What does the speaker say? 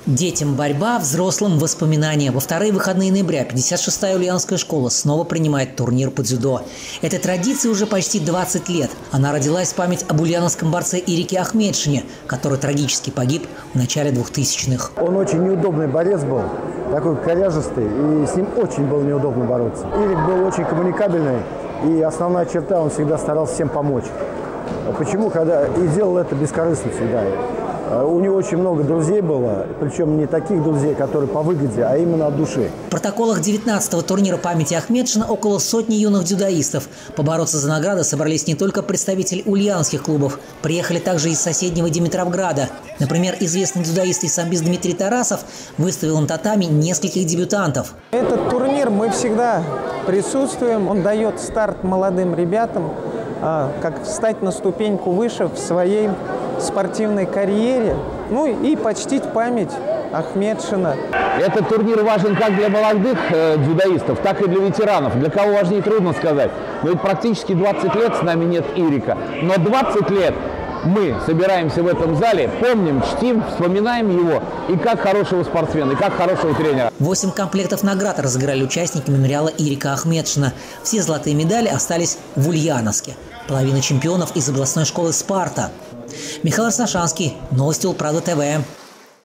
Детям борьба, взрослым воспоминания. Во вторые выходные ноября 56-я Ульяновская школа снова принимает турнир по дзюдо. Этой традиции уже почти 20 лет. Она родилась в память об ульяновском борце Ирике Ахметшине, который трагически погиб в начале 2000-х. Он очень неудобный борец был, такой коряжистый, и с ним очень было неудобно бороться. Ирик был очень коммуникабельный, и основная черта, он всегда старался всем помочь. Почему? И делал это бескорыстно всегда. У него очень много друзей было, причем не таких друзей, которые по выгоде, а именно от души. В протоколах 19-го турнира памяти Ахметшина около сотни юных дзюдоистов. Побороться за награды собрались не только представители ульяновских клубов. Приехали также из соседнего Димитровграда. Например, известный дзюдоист из самбист Дмитрий Тарасов выставил на татами нескольких дебютантов. Этот турнир мы всегда присутствуем. Он дает старт молодым ребятам, как встать на ступеньку выше в своей спортивной карьере, ну и почтить память Ахметшина. Этот турнир важен как для молодых дзюдоистов, так и для ветеранов. Для кого важнее, трудно сказать. Но ведь практически 20 лет с нами нет Ирика. Но 20 лет мы собираемся в этом зале, помним, чтим, вспоминаем его и как хорошего спортсмена, и как хорошего тренера. 8 комплектов наград разыграли участники мемориала Ирика Ахметшина. Все золотые медали остались в Ульяновске. Половина чемпионов из областной школы «Спарта». Михаил Сашанский, новости Улправда ТВ.